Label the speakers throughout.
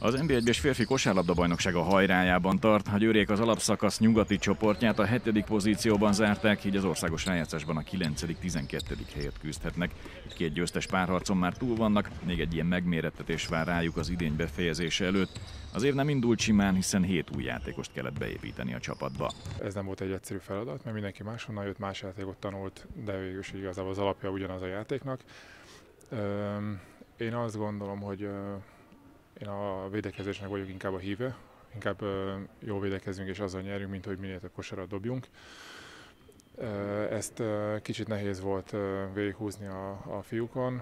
Speaker 1: Az NB1-es férfi kosárlabda-bajnokság a hajrájában tart. A győriek az alapszakasz nyugati csoportját a 7. pozícióban zárták, így az országos rájátszásban a 9.-12. helyet küzdhetnek. Itt két győztes párharcon már túl vannak, még egy ilyen megmérettetés vár rájuk az idény befejezése előtt. Az év nem indult simán, hiszen 7 új játékost kellett beépíteni a csapatba.
Speaker 2: Ez nem volt egy egyszerű feladat, mert mindenki máshonnan jött, más játékot tanult, de végül is igazából az alapja ugyanaz a játéknak. Én azt gondolom, hogy én a védekezésnek vagyok inkább a híve, inkább jól védekezünk és azzal nyerünk, mint hogy minél több kosarat dobjunk. Ezt kicsit nehéz volt végighúzni a fiúkon,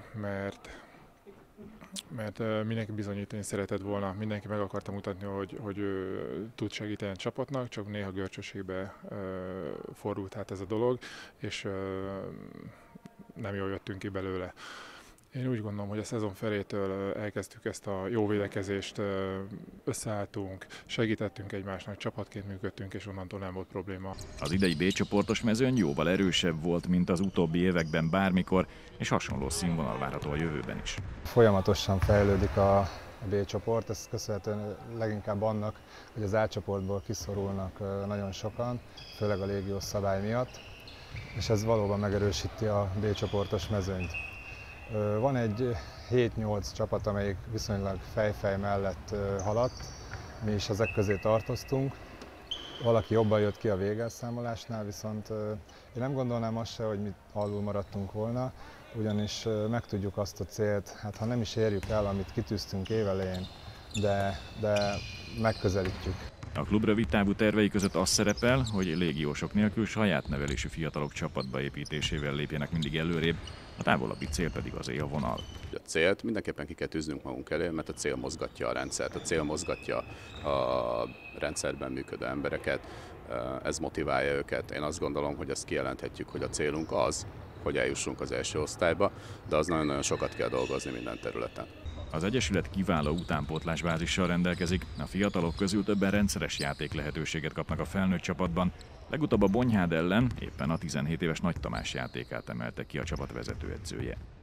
Speaker 2: mert mindenki bizonyítani szeretett volna, mindenki meg akarta mutatni, hogy tud segíteni a csapatnak, csak néha görcsösségbe fordult hát ez a dolog, és nem jól jöttünk ki belőle. Én úgy gondolom, hogy a szezon felétől elkezdtük ezt a jó védekezést, összeálltunk, segítettünk egymásnak, csapatként működtünk, és onnantól nem volt probléma.
Speaker 1: Az idei B-csoportos mezőny jóval erősebb volt, mint az utóbbi években bármikor, és hasonló színvonal várható a jövőben is.
Speaker 3: Folyamatosan fejlődik a B-csoport, ez köszönhetően leginkább annak, hogy az A csoportból kiszorulnak nagyon sokan, főleg a légiós szabály miatt, és ez valóban megerősíti a B-csoportos mezőnyt. Van egy 7-8 csapat, amelyik viszonylag fejfej mellett haladt, mi is ezek közé tartoztunk. Valaki jobban jött ki a végelszámolásnál, viszont én nem gondolnám azt se, hogy mi alul maradtunk volna, ugyanis megtudjuk azt a célt, hát ha nem is érjük el, amit kitűztünk évelején, de megközelítjük.
Speaker 1: A klub rövidtávú tervei között az szerepel, hogy légiósok nélkül saját nevelésű fiatalok csapatba építésével lépjenek mindig előrébb, a távolabbi cél pedig az élvonal.
Speaker 4: A célt mindenképpen ki kell tűznünk magunk elé, mert a cél mozgatja a rendszert, a cél mozgatja a rendszerben működő embereket, ez motiválja őket. Én azt gondolom, hogy ezt kijelenthetjük, hogy a célunk az, hogy eljussunk az első osztályba, de az nagyon-nagyon sokat kell dolgozni minden területen.
Speaker 1: Az egyesület kiváló utánpótlásbázissal rendelkezik, a fiatalok közül többen rendszeres játék lehetőséget kapnak a felnőtt csapatban. Legutóbb a Bonyhád ellen éppen a 17 éves Nagy Tamás játékát emelte ki a csapat vezetőedzője.